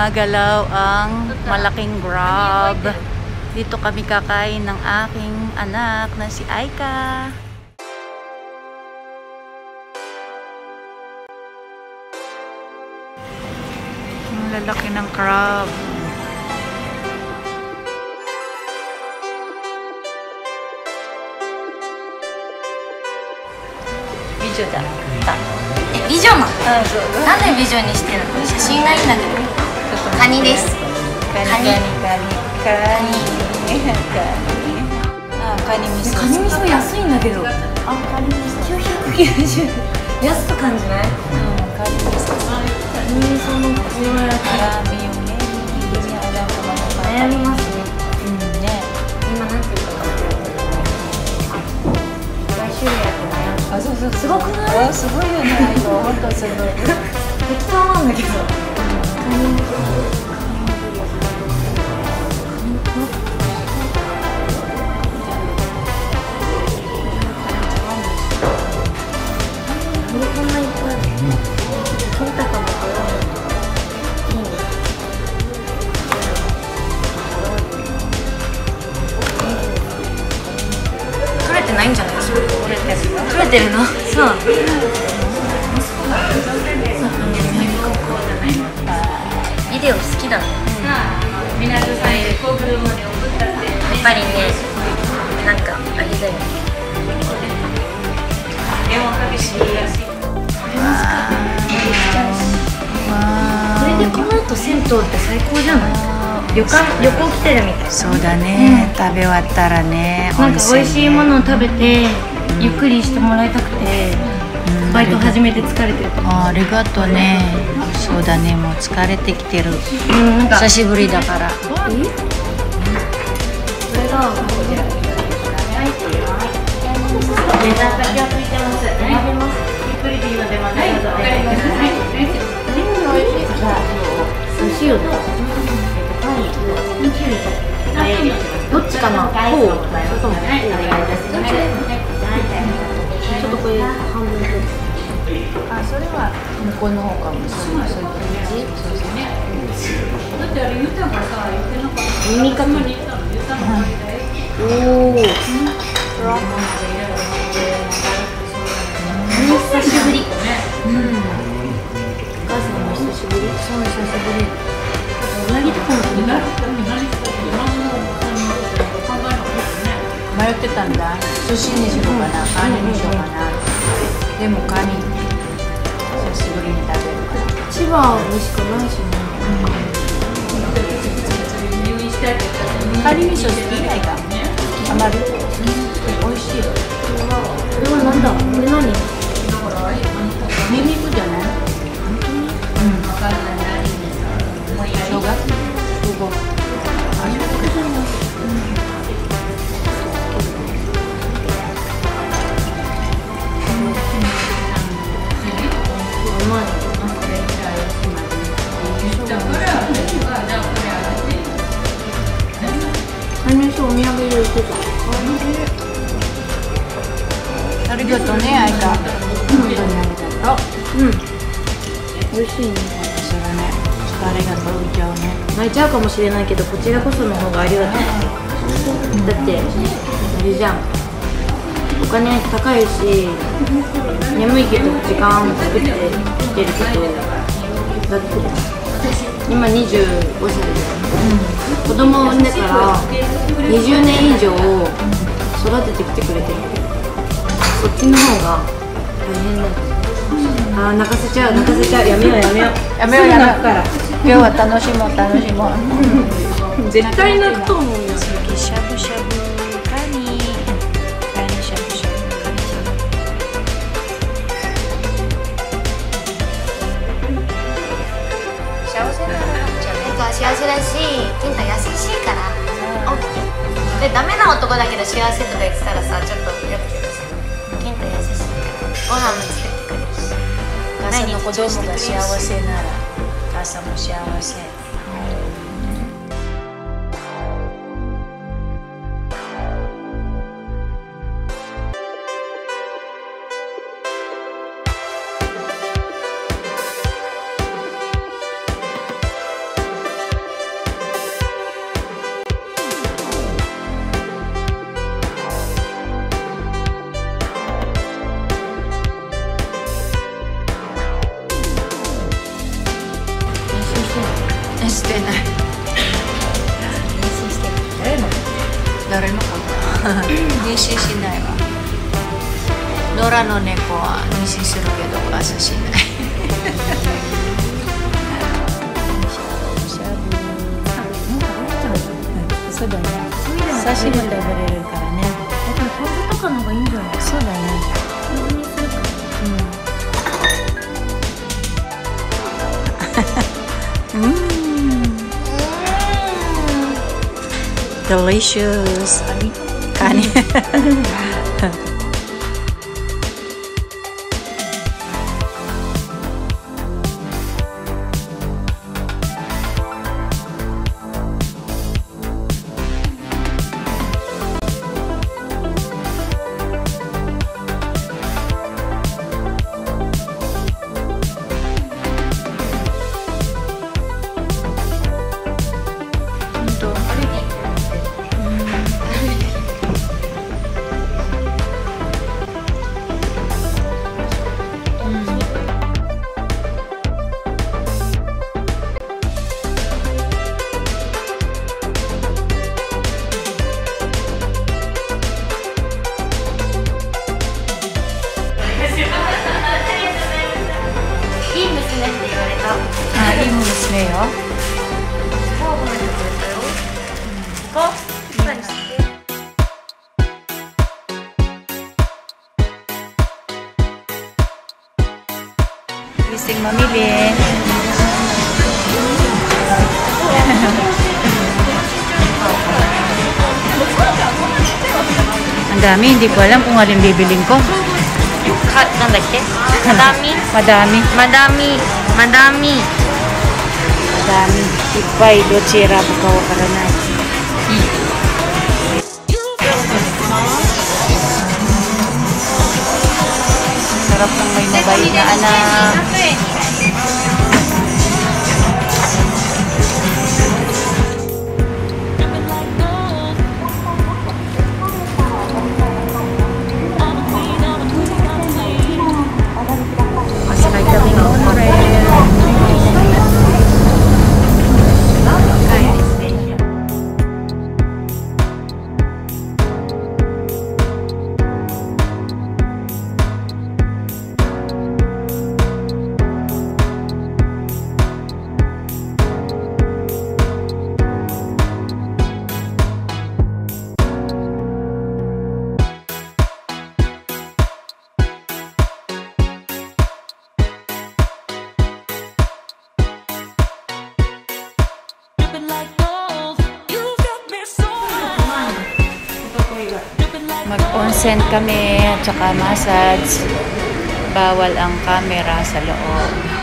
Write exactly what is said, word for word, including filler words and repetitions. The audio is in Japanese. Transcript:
gumagalaw ang malaking Grab. Dito kami kakain ng aking anak na si Aika. Ang lalaki ng crab. Videoだ。 え、美女なの？なんで美女にしてるの？写真がいいんだけど。カニです。 カニカニカニカニカニ。あ、カニ味噌。 カニ味噌安いんだけど。あ、カニ味噌。きゅうひゃくきゅうじゅう。安く感じない？うん、 カニ味噌。 カニ味噌のこれ。悩みますね。 うんね。 今なんていうか。来週やって悩む。 あ、そうそう、 すごくない？ あ、すごいよね。本当すごい。 適当なんだけど。カニ。こんないっぱい。取れたかも。いいね。取れてないんじゃないですか。取れてる。取れてるの。そう。ビデオ好きだね。やっぱりね、なんかあれだよね。これでこの後銭湯って最高じゃない？旅館、旅行来てるみたい。 そうだね。食べ終わったらね。 なんか美味しいものを食べてゆっくりしてもらいたくて。バイト始めて疲れてる。 あ、ありがとうね。そうだね、もう疲れてきてる。 うん、なんか久しぶりだから。 え？これがレタスだけはついてます。選べます。ゆっくりでいいのでまたどうぞ。はい、わかりました。はい。じゃあ、寿司をとパイ、どっちかな？こう。それともこうお願いいたします。ちょっとこれ半分ずつ。 あ、それは向こうの方かもしれない。そういう感じ。そうですね。だってあれ言ったからさ、言ってなかった。 耳かき。おお。久しぶり。うん。お母さんも久しぶり。そう久しぶり。うなぎとかも食べたい。 迷ってたんだ。寿司にしようかな、カニにしようかな。でもカニ久しぶりに食べるから。 千葉にしかないしね。 カニ味噌好き以外があまり美味しい。 これはなんだ？これ何？ ニンニクじゃない？うん。生姜？生姜。あ、生姜じゃない。 お土産入れてた。 ありがとうね、あいか。本当にありがとう。 うん。美味しいね。 それね、疲れが飛びちゃうね。 泣いちゃうかもしれないけど、こちらこその方がありがたい。だって、あれじゃん。お金高いし、眠いけど時間作ってきてるけど、だって今にじゅうごさいで、うん、子供を産んでからにじゅうねん以上育ててきてくれてる。そっちの方が大変だよ。あー、泣かせちゃう泣かせちゃう。やめようやめようやめようやめようから。今日は楽しもう楽しもう。 絶対泣くと思うよ。 次しゃぶしゃぶカニカニしゃぶしゃぶカニしゃぶ。幸せだな。 幸せだし、金太優しいから。オッケー。で、ダメな男だけど幸せとか言ってたらさ、ちょっと嫌だけどさ、金太優しいからご飯も作ってくれるし、 お母さんの子供が幸せならお母さんも幸せ。 誰の子だ妊娠しないわ。野良の猫は妊娠するけどお母さんしないそうだね。刺身食べれるからね。だからカブとかの方がいいんじゃない？そうだね。うん。うん。Delicious. カニ。あ、いい娘よ。Gising mamili. Ang dami, hindi ko alam kung alin bibiling ko. Kat, nandake? Madami? Madami. Madami. Madami. Madami. Ipay, dochira, bukaw karanay. Sarap ng may mabait na anak. Masakay kami ng monorail. Mag-onsen kami at saka massage. Bawal ang camera sa loob.